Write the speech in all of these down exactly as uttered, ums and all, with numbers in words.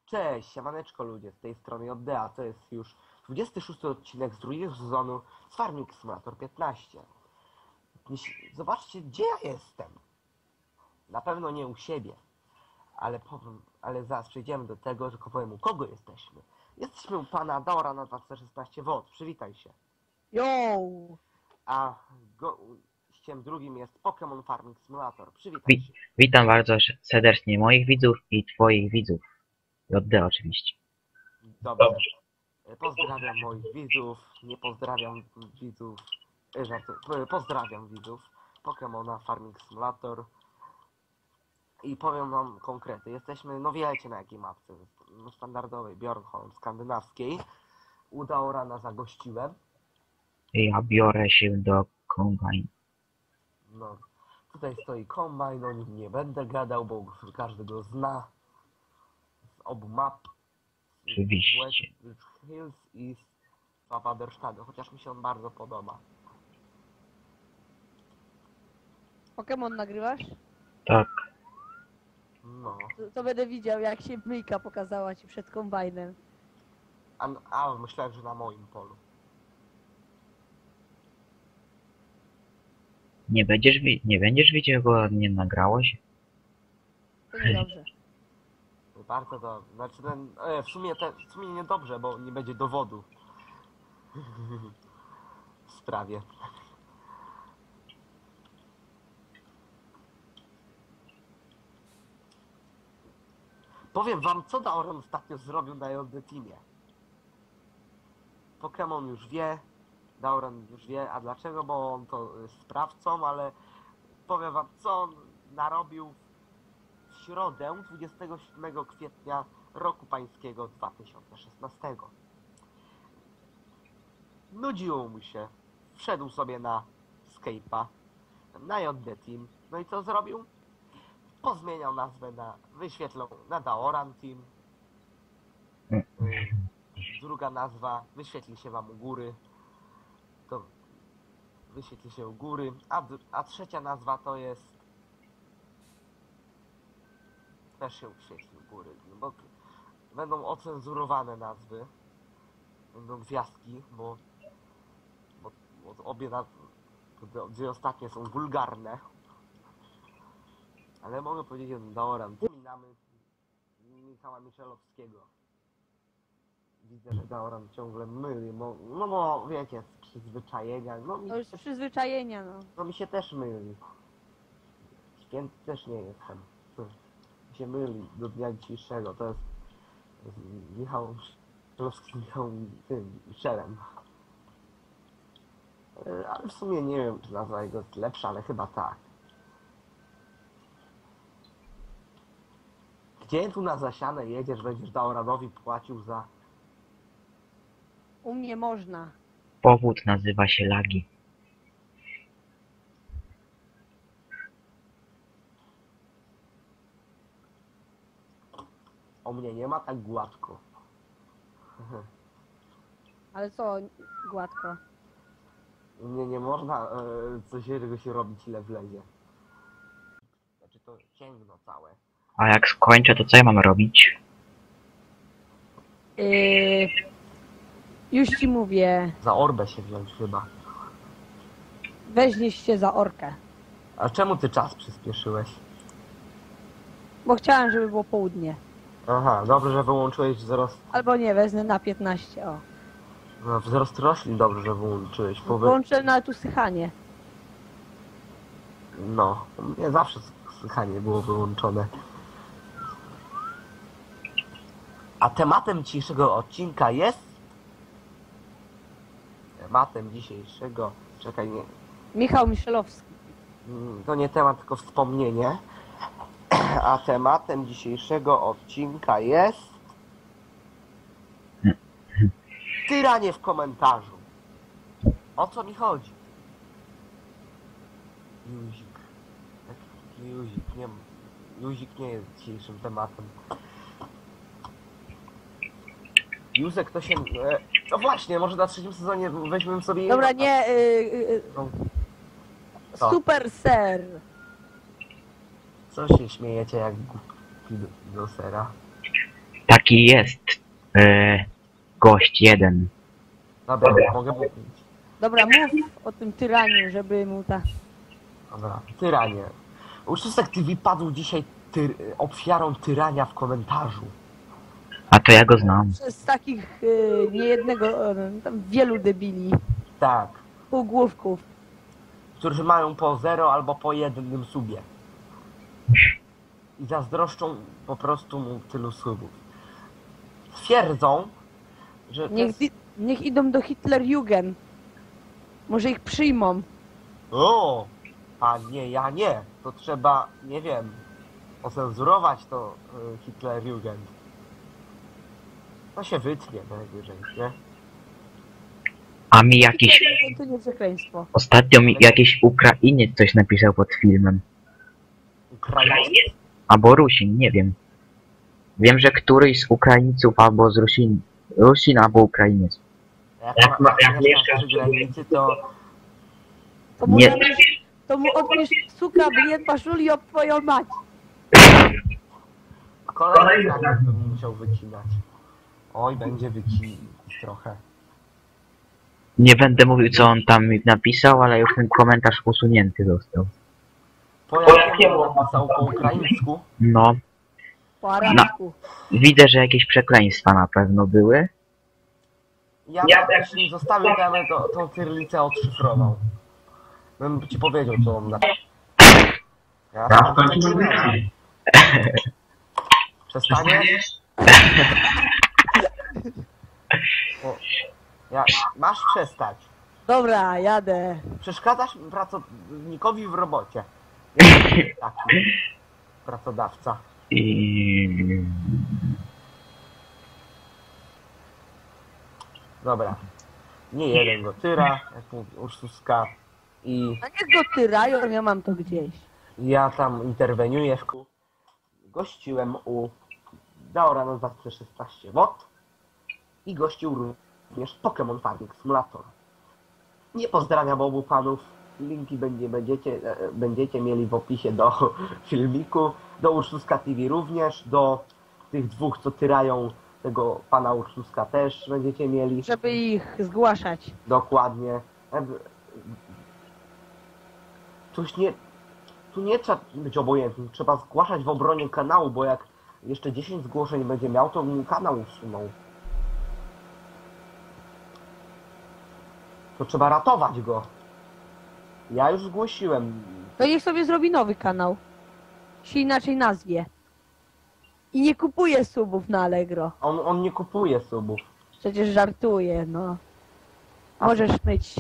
Cześć, siemaneczko ludzie, z tej strony Oddea, to jest już dwudziesty szósty odcinek z drugiego sezonu z Farming Simulator piętnaście. Zobaczcie, gdzie ja jestem. Na pewno nie u siebie, ale powiem, ale zaraz przejdziemy do tego, tylko powiem, u kogo jesteśmy. Jesteśmy u pana Daora na dwa tysiące szesnaście V, przywitaj się. Yo! A gościem drugim jest Pokémon Farming Simulator, przywitaj Wi się. witam bardzo serdecznie moich widzów i twoich widzów. J D oczywiście. Dobrze. Pozdrawiam moich widzów, nie pozdrawiam widzów, e, żarty, e, pozdrawiam widzów Pokemona Farming Simulator i powiem wam konkrety. Jesteśmy, no wiecie na jakiej mapce, no standardowej, Bjornholm, skandynawskiej. U Daorana zagościłem. Ja biorę się do kombajnu. No, tutaj stoi kombajn, o nim nie będę gadał, bo każdy go zna z obu map. Oczywiście. West Hills i Faderstadu, chociaż mi się on bardzo podoba. Pokémon nagrywasz? Tak, No. To, to będę widział, jak się myjka pokazała ci przed kombajnem. A, a myślałem, że na moim polu. nie będziesz, wi nie będziesz widział, bo nie nagrało się. To niedobrze. Bardzo to, znaczy ten, e, w sumie te, w sumie niedobrze, bo nie będzie dowodu w sprawie. Powiem wam, co Daoran ostatnio zrobił na J D Teamie. Pokémon już wie, Daoran już wie, a dlaczego? Bo on to jest sprawcą, ale powiem wam, co on narobił w środę dwudziestego siódmego kwietnia roku pańskiego dwa tysiące szesnastego. Nudziło mu się. Wszedł sobie na Skype'a, na J D Team. No i co zrobił? Pozmieniał nazwę na, wyświetlał na Daoran Team. Y, Druga nazwa wyświetli się wam u góry. To wyświetli się u góry. A, a trzecia nazwa to jest też się wyświetli u góry, no bo będą ocenzurowane nazwy, będą gwiazdki, bo, bo, bo obie nazwy, dwie ostatnie są wulgarne, ale mogę powiedzieć, że Daoran, wspominamy Michała Miczelowskiego. Widzę, że Daoran ciągle myli, bo, no bo wiecie, z przyzwyczajenia, no mi, To już z przyzwyczajenia, no. no mi się też myli. Święty też nie jestem. Się myli do dnia dzisiejszego, to jest, to jest Michał Szylowski, Michał tym, Michelem. E, Ale w sumie nie wiem, czy nazwa jego jest lepsza, ale chyba tak. Gdzie tu na zasiane jedziesz, będziesz Daoranowi płacił za... U mnie można. Powód nazywa się lagi. O mnie nie ma tak gładko. Ale co gładko? U mnie nie można e, coś jego się robić, ile wlezie. Znaczy to cięgno całe. A jak skończę, to co ja mam robić? Yy... Już ci mówię. Za orbę się wziąć chyba. Weźmiesz się za orkę. A czemu ty czas przyspieszyłeś? Bo chciałem, żeby było południe. Aha, dobrze, że wyłączyłeś wzrost... Albo nie, wezmę na piętnaście, o. No, wzrost roślin dobrze, że wyłączyłeś. Bo wy... Włączę nawet usychanie. No, nie zawsze słychanie było wyłączone. A tematem dzisiejszego odcinka jest... Tematem dzisiejszego... Czekaj, nie... Michał Miczelowski. Mm, To nie temat, tylko wspomnienie. A tematem dzisiejszego odcinka jest... Tyranie w komentarzu. O co mi chodzi? Juzik. Taki Juzik, nie Juzik nie jest dzisiejszym tematem. Józek to się... E, no właśnie, może na trzecim sezonie weźmiemy sobie... Dobra, nie, yy, yy, No, Co? super ser. co się śmiejecie jak głupi do, do sera? Taki jest e, gość jeden. Dobra, mogę mówić. Dobra, mów o tym tyraniu, żeby mu ta... Dobra, tyranie. Uczystek T V padł dzisiaj tyr ofiarą tyrania w komentarzu. A to ja go znam. Przez takich y, niejednego, y, tam wielu debili, Tak. półgłówków. Którzy mają po zero albo po jednym subie. I zazdroszczą po prostu mu tylu subów. Twierdzą, że... to Niech, jest- di- niech idą do Hitlerjugend. Może ich przyjmą. O! A nie, ja nie. To trzeba, nie wiem, ocenzurować to y, Hitlerjugend. To się wytnie najwyżej, nie? A mi jakiś... Hitlerjugend to nie przekleństwo. Ostatnio mi jakiś Ukrainiec coś napisał pod filmem. Ukraińcy? Albo Rusin, nie wiem. Wiem, że któryś z Ukraińców albo z Rusin... Rusin albo Ukrainiec. Jak, Jak ma- jak mieszkasz mieszkasz przy granicy, to To mu, Nie. napisz, to mu odpisz, suka, blien, paszuli, ob twoją mać. kolejny fragment bym musiał wycinać. Oj, będzie wycinać trochę. Nie będę mówił, co on tam mi napisał, ale już ten komentarz usunięty został. Po jakiemu napisał po ukraińsku? No, Po arabsku. widzę, że jakieś przekleństwa na pewno były. Ja bym jeśli zostawił tam, to tą cyrylicę odszyfrował. Bym ci powiedział, co on napisał. Ja sam to nie wiem. Przestaniesz? O, ja, masz przestać. Dobra, jadę. Przeszkadzasz pracownikowi w robocie. Jest taki pracodawca. I... Dobra. Nie jeden go tyra, jak mówi Ursuska. I A niech go tyrają, ja mam to gdzieś. ja tam interweniuję w kół. Gościłem u Daorana zawsze szesnaście W i gościł również Pokémon Farming Simulator. Nie pozdrawiam obu panów. Linki będzie, będziecie, e, będziecie mieli w opisie do filmiku. Do Ursuska T V również. Do tych dwóch, co tyrają tego pana Ursuska też będziecie mieli. Żeby ich zgłaszać. Dokładnie. E, Tuż nie, tu nie trzeba być obojętnym. Trzeba zgłaszać w obronie kanału, bo jak jeszcze dziesięć zgłoszeń będzie miał, to mu kanał usunął. To trzeba ratować go. Ja już zgłosiłem. To niech sobie zrobi nowy kanał. Się inaczej nazwie. I nie kupuje subów na Allegro. On, on nie kupuje subów. Przecież żartuje, no. Możesz myć.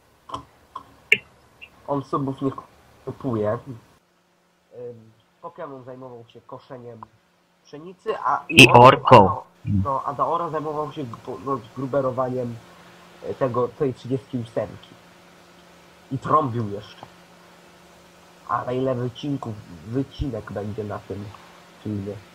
On subów nie kupuje. Ym, Pokémon zajmował się koszeniem pszenicy, a I on- orką. A, no, a Daora zajmował się gru- no, gruberowaniem e, tego, tej trzydziestki ósemki. I trąbił jeszcze. Ale ile wycinków, wycinek będzie na tym filmie.